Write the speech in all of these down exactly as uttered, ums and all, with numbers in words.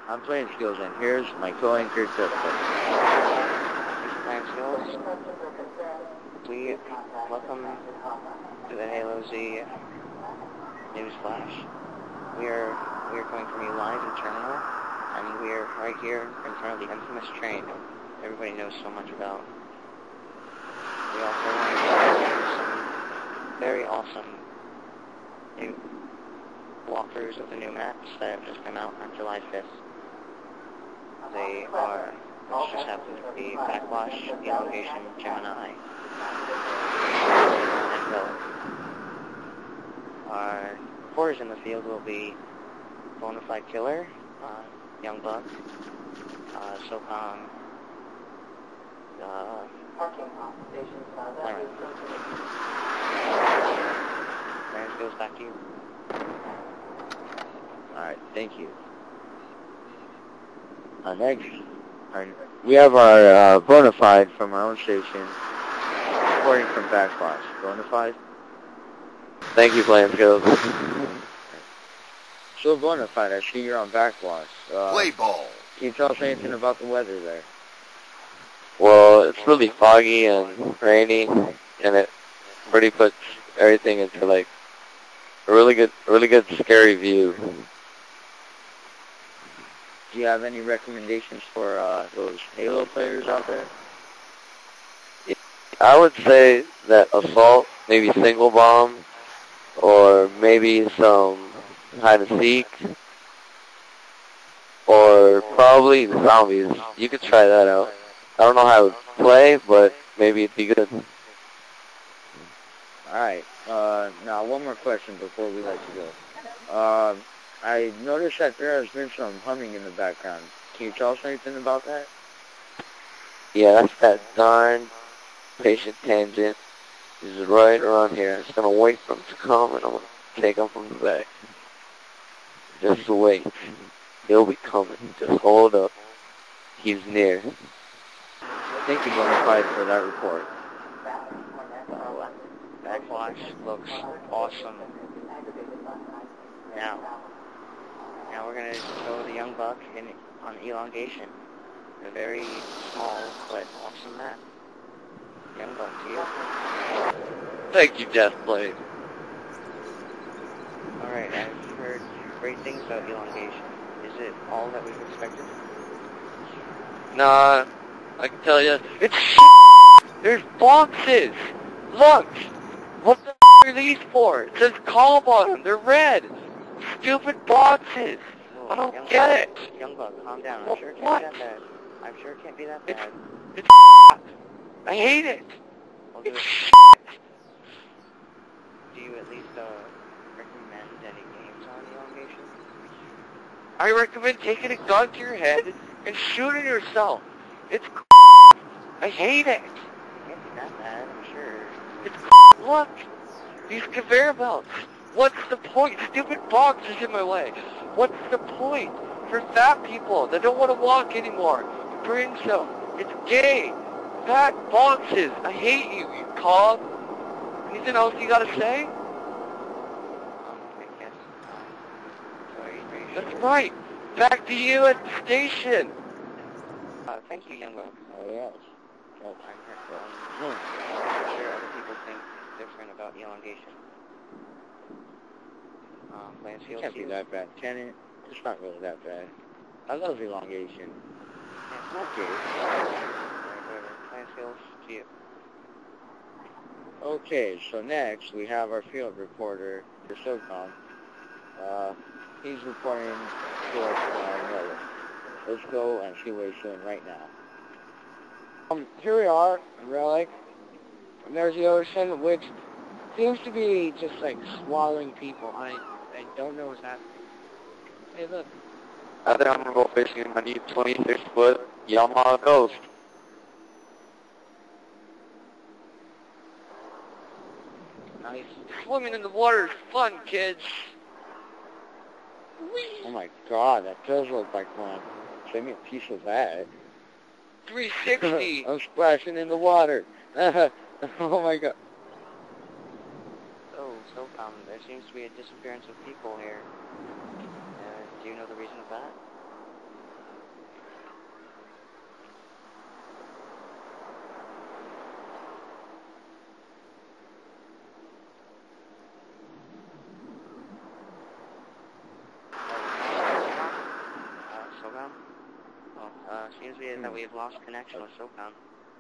I'm playing skills, and here's my co-anchor, Justin. Playing skills. We welcome to the Halo Z news flash. We are we are coming from you live in Terminal, and we are right here in front of the infamous train everybody knows so much about. We also want to show you some very awesome new walkthroughs of the new maps that have just come out on July fifth. They are, this just happened to be Backwash, Elongation, Gemini, and Relic. Our reporters in the field will be Bonafide Killer, uh, Young Buck, uh, SOCOM, uh, Clarence. Clarence goes back to you. Alright, thank you. Uh, next, our, we have our uh, Bonafide from our own station, reporting from Backwash. Bonafide? Thank you, Playing Skills. So Bonafide, I see you're on Backwash. Uh, Play ball. Can you tell us anything about the weather there? Well, it's really foggy and rainy, and it pretty puts everything into like a really good, really good scary view. Do you have any recommendations for uh, those Halo players out there? I would say that Assault, maybe Single Bomb, or maybe some Hide and Seek, or probably Zombies. You could try that out. I don't know how to play, but maybe it'd be good. Alright, uh, now one more question before we let you go. Uh, I noticed that there has been some humming in the background. Can you tell us anything about that? Yeah, that's that darn patient tangent. He's right around here. I'm just gonna wait for him to come, and I'm gonna take him from the back. Just wait. He'll be coming. Just hold up. He's near. Thank you, Bonafide, for that report. Well, Backwash looks awesome. Now, now we're going to show the Young Buck in, on Elongation. A very small but awesome map. Young Buck, to you. Thank you, Deathblade. Alright, I've heard great things about Elongation. Is it all that we've expected? Nah, I can tell you, it's There's boxes! Look! What the are these for? It says call on them. They're red! Stupid boxes! Whoa, I don't Young get Buck, it! Young Buck, calm down. I'm What? sure it can't What? be that bad. I'm sure it can't be that It's, bad. it's I hate it! I'll do It's it. Do you at least uh, recommend any games on Elongation? I recommend taking a gun to your head and shooting yourself. It's I hate it. It can't be that bad, I'm sure. It's look, these conveyor belts. What's the point? Stupid box is in my way. What's the point? For fat people that don't want to walk anymore. Bring some. It's gay. Fat boxes. I hate you, you cog. Anything else you gotta say? Um, I guess, um, so are you, are you That's sure? right. Back to you at the station. Uh, thank you, Young Buck. Oh, yes. I'm, um, I'm sure other people think different about Elongation. Um, Lance It Fields, can't be you? that bad. Can it? It's not really that bad. I love Elongation. Yeah. Okay. Alright, whatever. Lance Fields, to you. Okay, so next we have our field reporter, the SOCOM. Uh, he's reporting to us on Relic. Let's go and see what he's doing right now. Um, here we are, in Relic, and there's the ocean, which seems to be just like swallowing people. I I don't know what's happening. Hey, look. Out there, I'm gonna go fishing in my new twenty-six foot Yamaha Ghost. Nice. Swimming in the water is fun, kids. Oh my god, that does look like fun. Send me a piece of that. three sixty. I'm splashing in the water. Oh my god. So, so, um, there seems to be a disappearance of people here. Uh, do you know the reason of that? uh, seems to be that we have lost connection with SOCOM.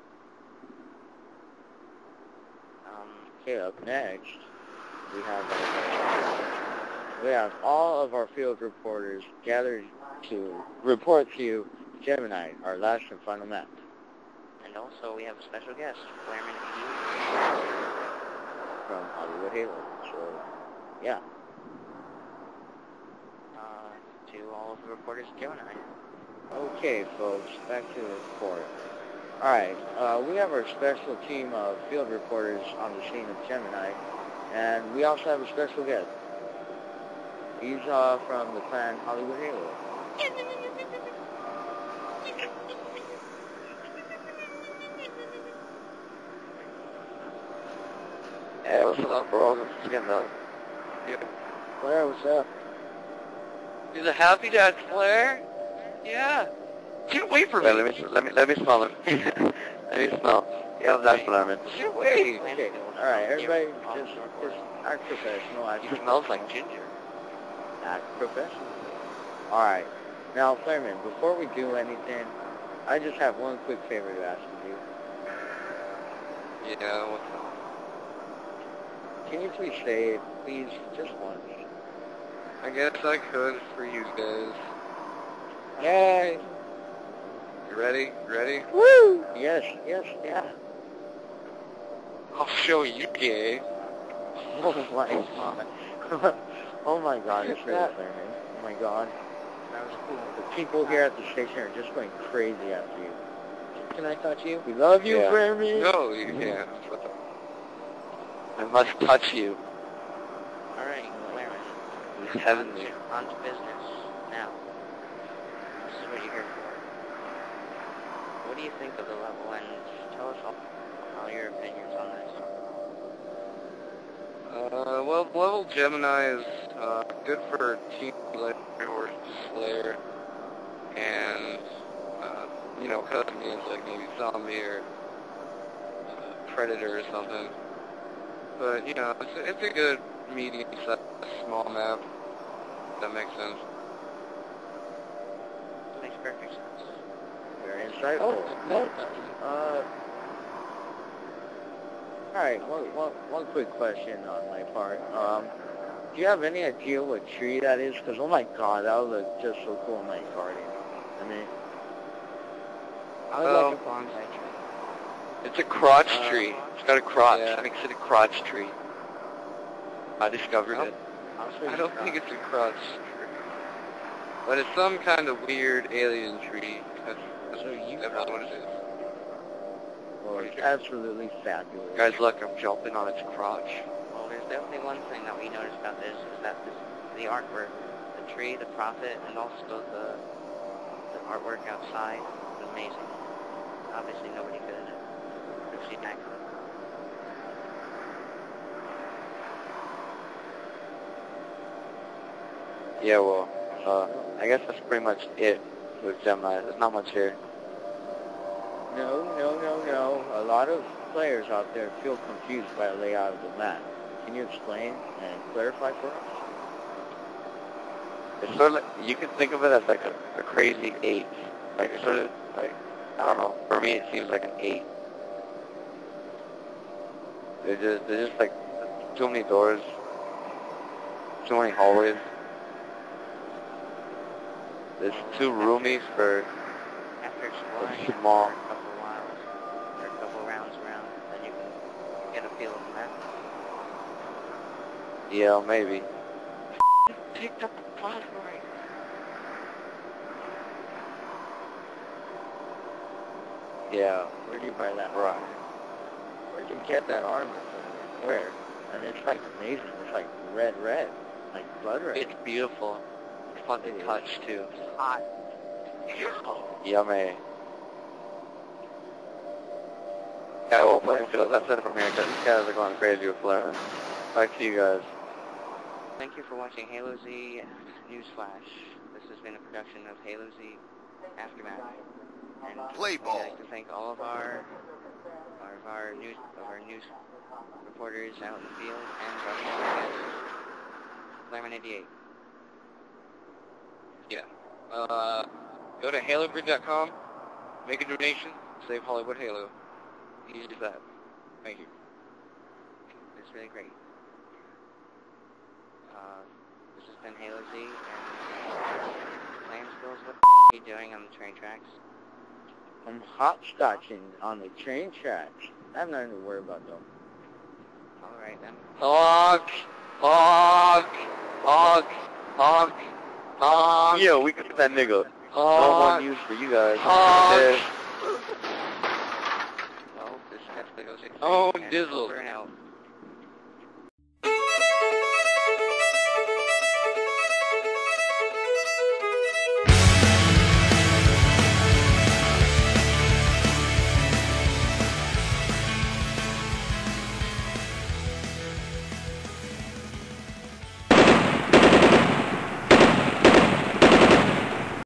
Um, Okay, up next, we have our, we have all of our field reporters gathered to report to you Gemini, our last and final map. and also we have a special guest, Flareman eighty-eight. From Hollywood Halo. So, yeah. Uh, to all of the reporters at Gemini. Okay, folks, back to the report. Alright, uh, we have our special team of field reporters on the scene of Gemini, and we also have a special guest. He's uh, from the clan Hollywood Halo. Yeah, what's up, bro? Just getting up. Claire, what's up? He's a happy dad, Flair? Yeah. Get away from me. Well, let me let me let me smell it. Let me smell. Yeah, that's Flareman. Get away. Okay, alright, everybody just, just act professional. Act He smells like ginger. Act professional. Alright, now, Flareman, before we do anything, I just have one quick favor to ask of you. Yeah, what's up? Can you please say it, please, just once? I guess I could for you guys. Yay! You ready? Ready? Woo! Yes, yes, yeah. I'll show you, gay. Oh my god. Oh my god, it's really Flareman. Oh my god. That was cool. The people here at the station are just going crazy after you. Can I touch you? We love you, Yeah. Flareman. No, you can't. What the? I must touch you. Alright, Flareman. It's On heavenly. to, on to business. Now, this is what you're here for. What do you think of the level, and tell us all, all your opinions on this. Uh, well, level Gemini is uh, good for Team Slayer or Slayer, and, uh, you know, custom games like maybe Zombie or uh, Predator or something. But, you know, it's a, it's a good medium-sized small map. If that makes sense. Makes perfect sense. Very insightful. no. Uh, alright, one, one, one quick question on my part. Um, do you have any idea what tree that is? Because, oh my god, that would look just so cool in my garden. I mean, I would Um, like a bonsai tree. It's a crotch Uh, tree. It's got a crotch. yeah. That makes it a crotch tree. I discovered Nope. it. I'll show you I don't the think crop. it's a crotch tree. But it's some kind of weird alien tree. That's, that's So you definitely what it is. Well, it's absolutely fabulous. Guys, look, I'm jumping on its crotch. Well, there's definitely one thing that we noticed about this, is that this, the artwork, the tree, the prophet, and also the, the artwork outside is amazing. Obviously nobody could have seen that. Yeah, well, uh, I guess that's pretty much it with Gemini. There's not much here. No, no, no, no. A lot of players out there feel confused by the layout of the map. Can you explain and clarify for us? It's sort of like, you can think of it as like a, a crazy eight. Like, it's sort of like, I don't know, for me it seems like an eight. They're just, they're just like too many doors, too many hallways. It's too roomy for After exploring It's it small. for a couple of miles, or a couple of rounds around, then you can get a feel of the map. yeah, maybe. Picked up the phosphorite. Yeah. Where do you buy that rock? Where do you get that armor from? Where? And it's like amazing. It's like red, red. Like blood red. It's beautiful. It's fun to touch, too. It's hot. Yummy. Yeah, well, Plainfield, that's it from here, because these guys are going crazy with Flareman. Back to you guys. Thank you for watching Halo Z Newsflash. This has been a production of Halo Z Aftermath. And Play we'd ball. like to thank all of our, our of our news of our news reporters out in the field and our special guest, Flareman eighty-eight. Yeah. Uh, go to halo grid dot com, Make a donation, save Hollywood Halo. Use that. Thank you. It's really great. Uh, this has been Halo Z, and Lance Skills, what are you doing on the train tracks? I'm hopscotching on the train tracks. I have nothing to worry about, though. Alright then. Honk! Honk! Honk! Honk! Honk! Yo, we got that nigga. No Honk! one used for you guys. Honk! Well, this definitely goes Oh, and Dizzle. over and